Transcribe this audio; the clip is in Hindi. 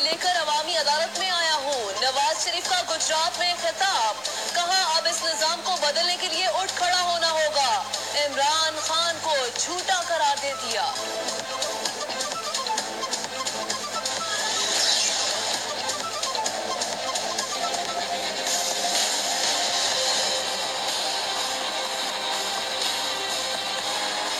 लेकर अवामी अदालत में आया हूँ। नवाज शरीफ का गुजरात में खिताब, कहा अब इस निजाम को बदलने के लिए उठ खड़ा होना होगा। इमरान खान को झूठा करार दे दिया।